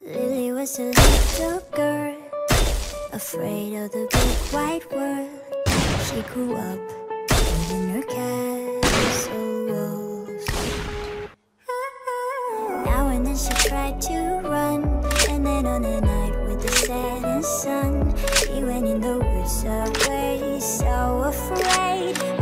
Lily was a little girl, afraid of the big white world. She grew up within her castle walls. Now and then she tried to run, and then on a night with the setting sun, she went in the woods away, so afraid.